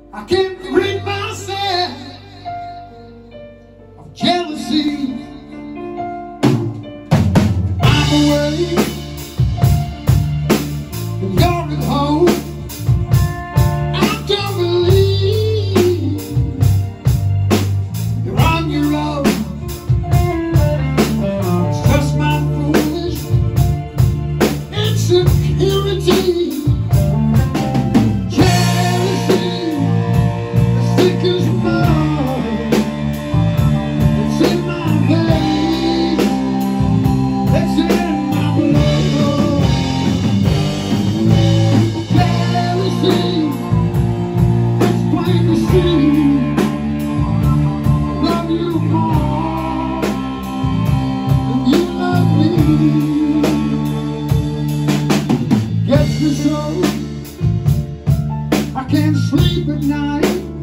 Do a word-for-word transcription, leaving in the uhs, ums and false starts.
I can't rid myself of jealousy. I'm away and you're at home. I don't believe you're on your own. It's just my foolish insecurity. I can't sleep at night.